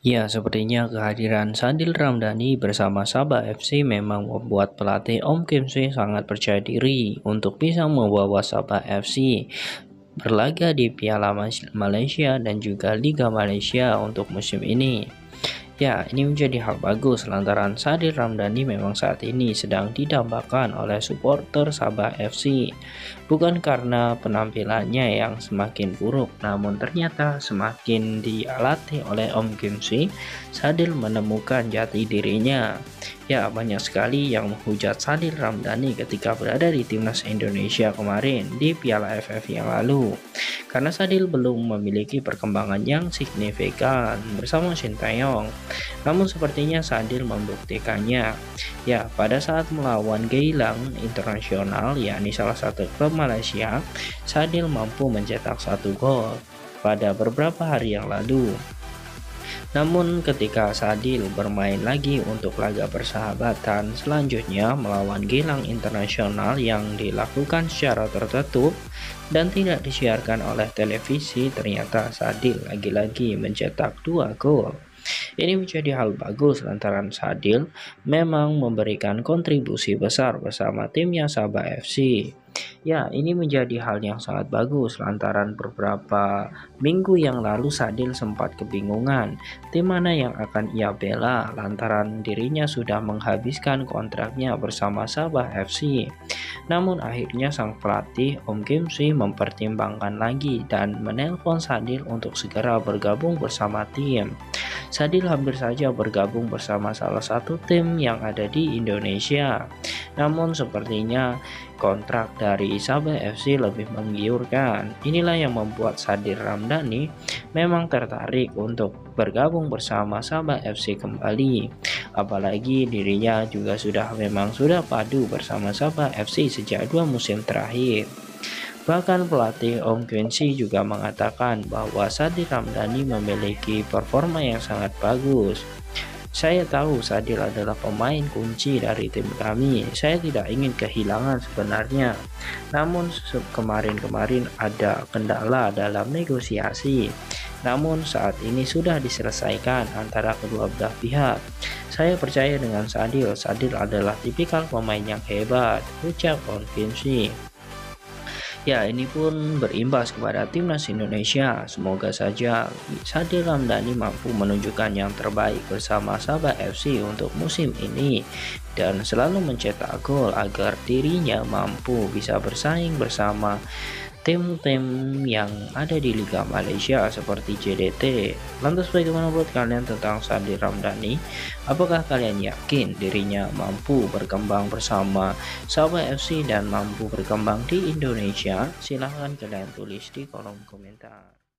Ya, sepertinya kehadiran Sadil Ramdhani bersama Sabah FC memang membuat pelatih Om Kim Sue sangat percaya diri untuk bisa membawa Sabah FC berlaga di Piala Malaysia dan juga Liga Malaysia untuk musim ini. Ya, ini menjadi hal bagus lantaran Sadil Ramdhani memang saat ini sedang didambakan oleh supporter Sabah FC. Bukan karena penampilannya yang semakin buruk, namun ternyata semakin dilatih oleh Om Kim Sue, Sadil menemukan jati dirinya. Ya, banyak sekali yang menghujat Sadil Ramdhani ketika berada di timnas Indonesia kemarin di Piala AFF yang lalu. Karena Sadil belum memiliki perkembangan yang signifikan bersama Sintayong. Namun sepertinya Sadil membuktikannya. Ya, pada saat melawan Geylang Internasional, yakni salah satu klub Malaysia, Sadil mampu mencetak 1 gol pada beberapa hari yang lalu. Namun ketika Sadil bermain lagi untuk laga persahabatan selanjutnya melawan Gilang Internasional yang dilakukan secara tertutup dan tidak disiarkan oleh televisi, ternyata Sadil lagi-lagi mencetak 2 gol. Ini menjadi hal bagus lantaran Sadil memang memberikan kontribusi besar bersama timnya Sabah FC. Ya, ini menjadi hal yang sangat bagus lantaran beberapa minggu yang lalu Sadil sempat kebingungan tim mana yang akan ia bela lantaran dirinya sudah menghabiskan kontraknya bersama Sabah FC. Namun akhirnya sang pelatih Om Kim Sue mempertimbangkan lagi dan menelpon Sadil untuk segera bergabung bersama tim. Sadil hampir saja bergabung bersama salah satu tim yang ada di Indonesia. Namun sepertinya kontrak dari Sabah FC lebih menggiurkan. Inilah yang membuat Sadil Ramdhani memang tertarik untuk bergabung bersama Sabah FC kembali. Apalagi dirinya juga sudah padu bersama Sabah FC sejak 2 musim terakhir. Bahkan pelatih Om Quincy juga mengatakan bahwa Sadil Ramdhani memiliki performa yang sangat bagus. Saya tahu Sadil adalah pemain kunci dari tim kami. Saya tidak ingin kehilangan sebenarnya. Namun kemarin-kemarin ada kendala dalam negosiasi. Namun saat ini sudah diselesaikan antara kedua belah pihak. Saya percaya dengan Sadil. Sadil adalah tipikal pemain yang hebat, ucap Om Quincy. Ya, ini pun berimbas kepada timnas Indonesia. Semoga saja Sadil Ramdhani mampu menunjukkan yang terbaik bersama Sabah FC untuk musim ini dan selalu mencetak gol agar dirinya mampu bisa bersaing bersama tim-tim yang ada di Liga Malaysia seperti JDT. Lantas bagaimana menurut kalian tentang Sadil Ramdhani? Apakah kalian yakin dirinya mampu berkembang bersama Sabah FC dan mampu berkembang di Indonesia? Silahkan kalian tulis di kolom komentar.